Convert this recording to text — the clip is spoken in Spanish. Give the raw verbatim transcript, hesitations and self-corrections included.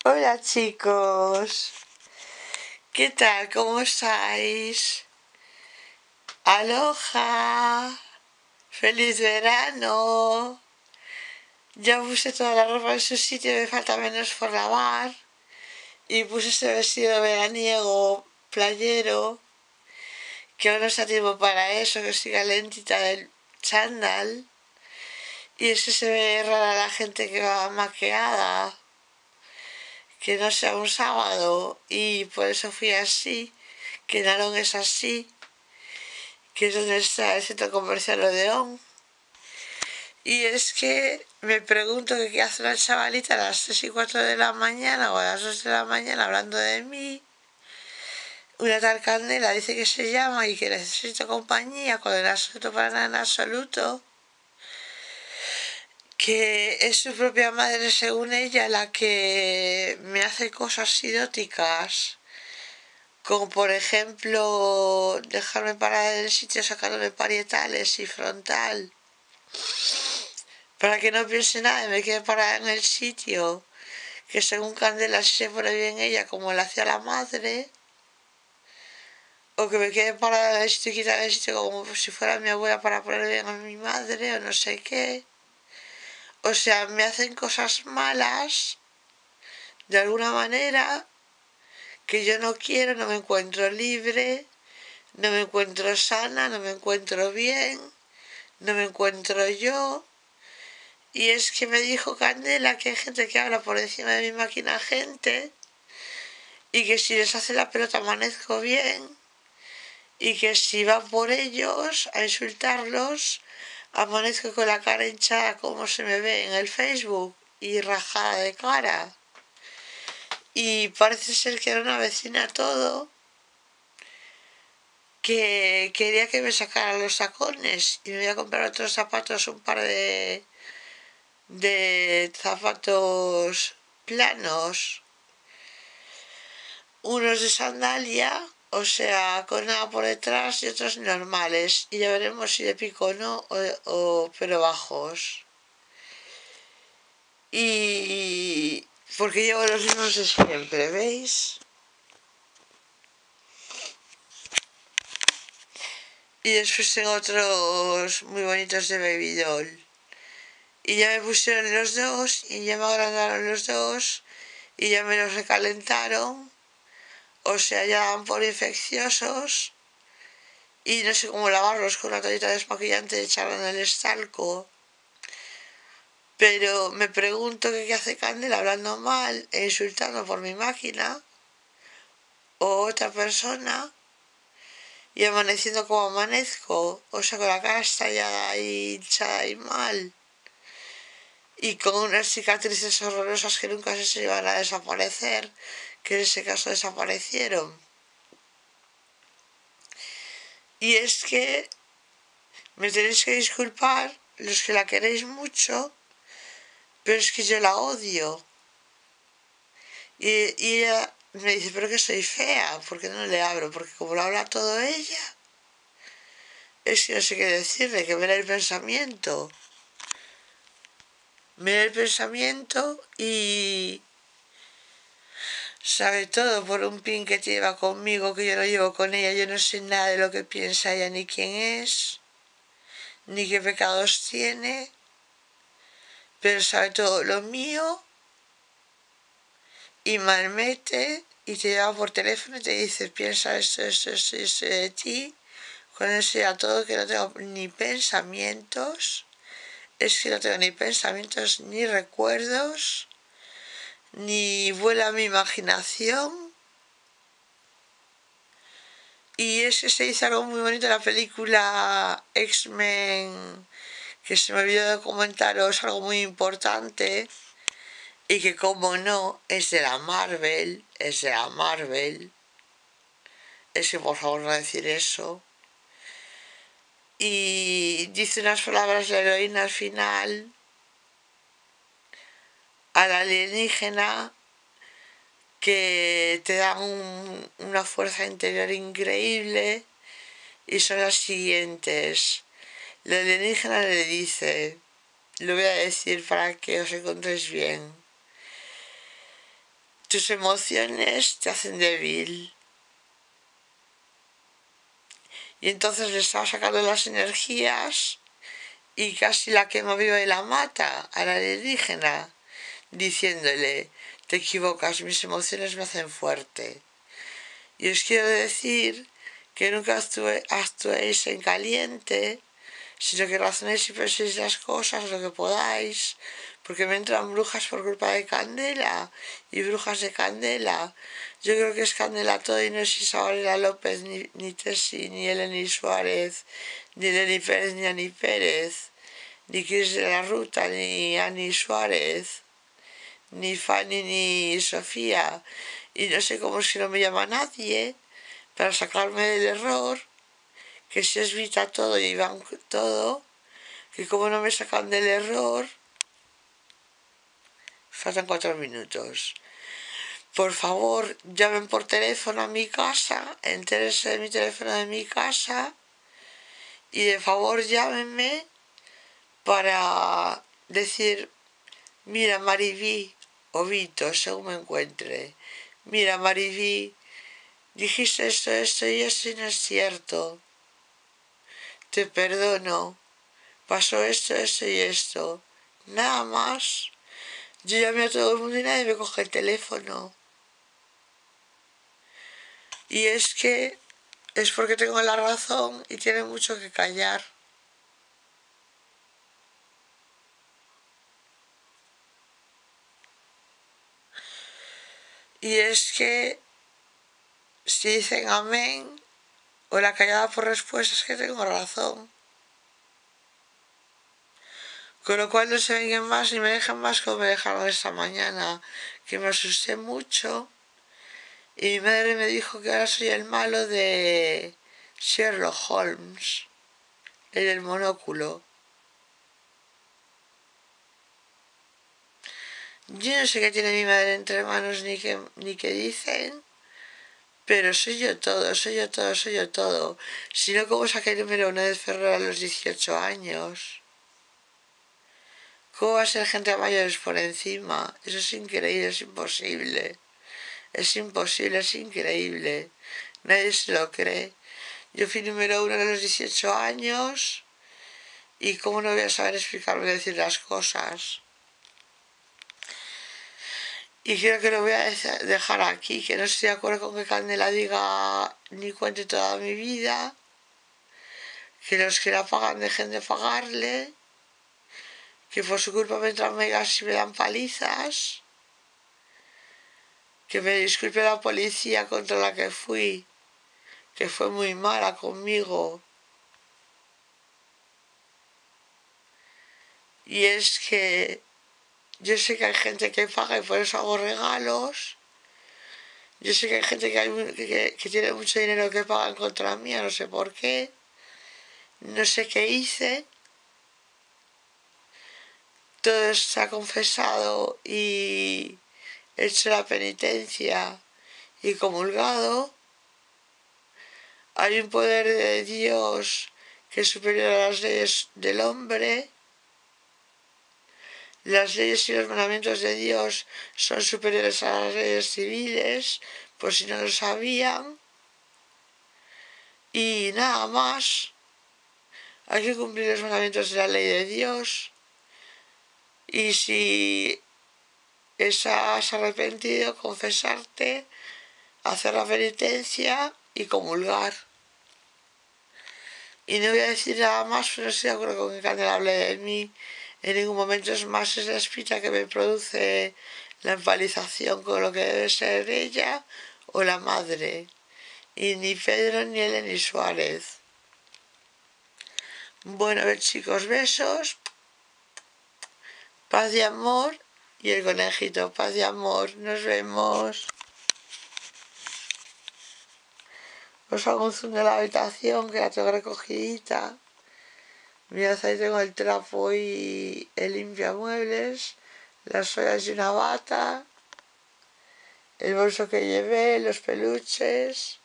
Hola chicos, ¿qué tal? ¿Cómo estáis? Aloha, feliz verano. Ya puse toda la ropa en su sitio, me falta menos por lavar. Y puse ese vestido veraniego playero, que aún no está tiempo para eso, que estoy calentita del chándal. Y es que se ve rara la gente que va maquillada, que no sea un sábado, y por eso fui así, que Narón es así, que es donde está el centro comercial Odeón. Y es que me pregunto que qué hace una chavalita a las tres y cuatro de la mañana o a las dos de la mañana hablando de mí. Una tal Candela dice que se llama y que necesito compañía, cuando en absoluto para nada en absoluto. Que es su propia madre, según ella, la que me hace cosas idóticas, como por ejemplo dejarme parar en el sitio sacándome parietales y frontal, para que no piense nada y me quede parada en el sitio, que según Candela si se pone bien ella como le hacía la madre, o que me quede parada en el sitio y quitar el sitio como si fuera mi abuela para poner bien a mi madre o no sé qué. O sea, me hacen cosas malas de alguna manera que yo no quiero, no me encuentro libre, no me encuentro sana, no me encuentro bien, no me encuentro yo. Y es que me dijo Candela que hay gente que habla por encima de mi máquina gente y que si les hace la pelota amanezco bien y que si va por ellos a insultarlos amanezco con la cara hinchada como se me ve en el Facebook y rajada de cara. Y parece ser que era una vecina todo que quería que me sacara los tacones y me voy a comprar otros zapatos, un par de de zapatos planos, unos de sandalia, o sea, con nada por detrás, y otros normales, y ya veremos si de pico o no, o, o pero bajos. Y porque llevo los mismos de siempre, ¿veis? Y después tengo otros muy bonitos de Baby Doll. Y ya me pusieron los dos, y ya me agrandaron los dos, y ya me los recalentaron. O sea, ya dan por infecciosos y no sé cómo lavarlos con una toallita desmaquillante y echarla en el estalco. Pero me pregunto que qué hace Candela hablando mal e insultando por mi máquina o otra persona y amaneciendo como amanezco, o sea, con la cara estallada y hinchada y mal y con unas cicatrices horrorosas que nunca se iban a desaparecer, que en ese caso desaparecieron. Y es que me tenéis que disculpar los que la queréis mucho, pero es que yo la odio. Y, y ella me dice, pero que soy fea, ¿por qué no le hablo? Porque como lo habla todo ella, es que no sé qué decirle, que me lee el pensamiento. Me lee el pensamiento y sabe todo por un pin que lleva conmigo, que yo no llevo con ella. Yo no sé nada de lo que piensa ella, ni quién es, ni qué pecados tiene, pero sabe todo lo mío y malmete y te llama por teléfono y te dice piensa esto, esto, esto, esto de ti, cuando sea todo que no tengo ni pensamientos, es que no tengo ni pensamientos ni recuerdos, ni vuela mi imaginación. Y es que se dice algo muy bonito en la película X-Men, que se me olvidó de comentaros algo muy importante, y que como no, es de la Marvel, es de la Marvel. Es que por favor no decir eso. Y dice unas palabras la heroína al final a la alienígena que te dan un, una fuerza interior increíble y son las siguientes. La alienígena le dice, lo voy a decir para que os encontréis bien: tus emociones te hacen débil. Y entonces le estaba sacando las energías y casi la quema viva y la mata a la alienígena, diciéndole, te equivocas, mis emociones me hacen fuerte. Y os quiero decir que nunca actuéis en caliente, sino que razonéis y penséis las cosas lo que podáis, porque me entran brujas por culpa de Candela y brujas de Candela. Yo creo que es Candela todo y no es Isabela López, ni, ni Tesi, ni Eleni Suárez, ni Eleni Pérez, ni Ani Pérez, ni Cris de la Ruta, ni Ani Suárez, ni Fanny, ni Sofía, y no sé cómo es que no me llama nadie para sacarme del error, que si es Vita todo y Iván todo, que como no me sacan del error, faltan cuatro minutos. Por favor, llamen por teléfono a mi casa, entérense de mi teléfono de mi casa y de favor llámenme para decir, mira Mariví o Vito, según me encuentre, mira Mariví, dijiste esto, esto y esto y no es cierto, te perdono, pasó esto, esto y esto, nada más. Yo llamé a todo el mundo y nadie me coge el teléfono. Y es que es porque tengo la razón y tiene mucho que callar. Y es que si dicen amén o la callada por respuesta es que tengo razón. Con lo cual no se vengan más ni me dejan más como me dejaron esta mañana, que me asusté mucho. Y mi madre me dijo que ahora soy el malo de Sherlock Holmes, el del monóculo. Yo no sé qué tiene mi madre entre manos ni qué, ni qué dicen, pero soy yo todo, soy yo todo, soy yo todo. Si no, ¿cómo saqué el número uno de Ferrer a los dieciocho años? ¿Cómo va a ser gente a mayores por encima? Eso es increíble, es imposible. Es imposible, es increíble. Nadie se lo cree. Yo fui número uno a los dieciocho años y cómo no voy a saber explicarme y decir las cosas. Y creo que lo voy a dejar aquí, que no estoy de acuerdo con que Candela diga ni cuente toda mi vida, que los que la pagan dejen de pagarle, que por su culpa me entran megas y me dan palizas, que me disculpe la policía contra la que fui, que fue muy mala conmigo. Y es que yo sé que hay gente que paga y por eso hago regalos. Yo sé que hay gente que, hay, que, que tiene mucho dinero que pagan contra mí, no sé por qué. No sé qué hice. Todo se ha confesado y hecho la penitencia y comulgado. Hay un poder de Dios que es superior a las leyes del hombre. Las leyes y los mandamientos de Dios son superiores a las leyes civiles, por si no lo sabían. Y nada más. Hay que cumplir los mandamientos de la ley de Dios. Y si estás arrepentido, confesarte, hacer la penitencia y comulgar. Y no voy a decir nada más, pero no estoy de acuerdo con que Candela hable de mí. En ningún momento es más, es la espita que me produce la empalización con lo que debe ser ella o la madre. Y ni Pedro, ni Eleni Suárez. Bueno, a ver chicos, besos. Paz y amor. Y el conejito, paz y amor. Nos vemos. Os hago un zoom de la habitación que la tengo recogidita. Mirad, ahí tengo el trapo y el limpiamuebles, las ollas y una bata, el bolso que llevé, los peluches.